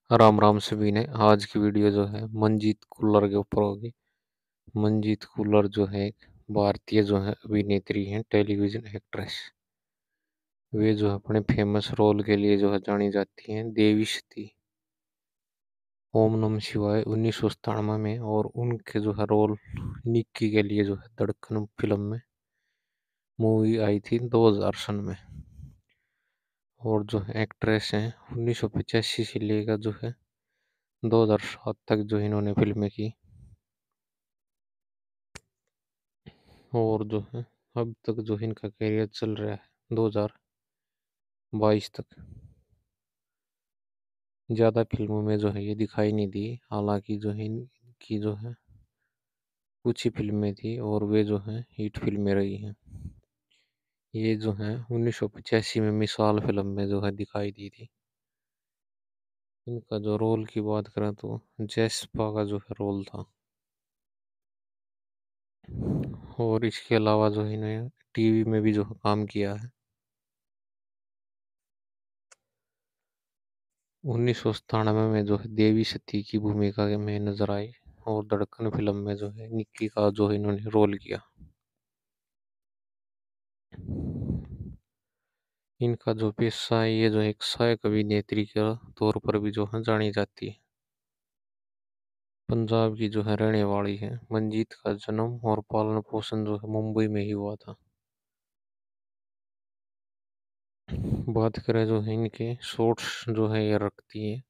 राम राम सभी ने। आज की वीडियो जो है मंजीत कुल्लर के ऊपर होगी। मंजीत कुल्लर जो है एक भारतीय जो है अभिनेत्री हैं, टेलीविजन एक्ट्रेस। वे जो है अपने फेमस रोल के लिए जो है जानी जाती हैं, देवी सती, ओम नमः शिवाय 1997 में। और उनके जो है रोल निक्की के लिए जो है धड़कन फिल्म में मूवी आई थी 2000 सन में। और जो है एक्ट्रेस हैं 1985 से लेकर जो है 2007 तक जो इन्होंने फिल्में की। और जो है अब तक जो इनका करियर चल रहा है 2022 तक। ज़्यादा फिल्मों में जो है ये दिखाई नहीं दी, हालांकि जो है इनकी जो है कुछ ही फिल्में थी और वे जो है हिट फिल्में रही हैं। ये जो है 1985 में मिसाल फिल्म में जो है दिखाई दी थी। इनका जो रोल की बात करें तो जैस्पा का जो है रोल था। और इसके अलावा जो है इन्हें टीवी में भी जो है काम किया है। 1997 में जो है देवी सती की भूमिका में नजर आई। और धड़कन फिल्म में जो है निक्की का जो है इन्होंने रोल किया। इनका जो पेशा है ये जो एक सहायक अभिनेत्री के तौर पर भी जो है जानी जाती है। पंजाब की जो है रहने वाली है। मंजीत का जन्म और पालन पोषण जो है मुंबई में ही हुआ था। बात करें जो है इनके शॉर्ट्स जो है ये रखती है।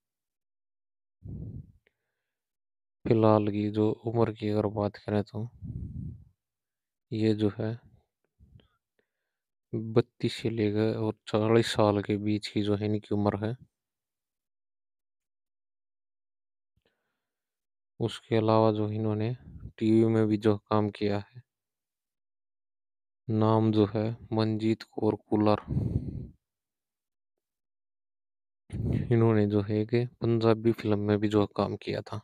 फिलहाल की जो उम्र की अगर बात करें तो ये जो है 32 से लेकर और 40 साल के बीच की जो है इनकी उम्र है। उसके अलावा जो इन्होंने टीवी में भी जो काम किया है। नाम जो है मंजीत कौर कुल्लर। इन्होंने जो है कि पंजाबी फिल्म में भी जो काम किया था।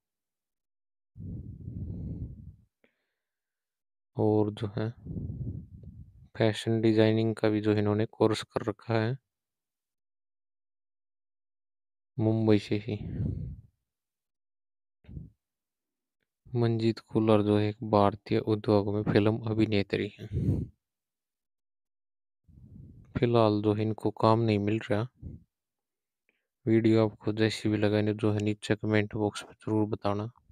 और जो है फैशन डिजाइनिंग का भी जो इन्होंने कोर्स कर रखा है मुंबई से ही। मंजीत कुल्लर जो है एक भारतीय उद्योग में फिल्म अभिनेत्री है। फिलहाल जो है इनको काम नहीं मिल रहा। वीडियो आपको जैसी भी लगा जो है नीचे कमेंट बॉक्स में जरूर बताना।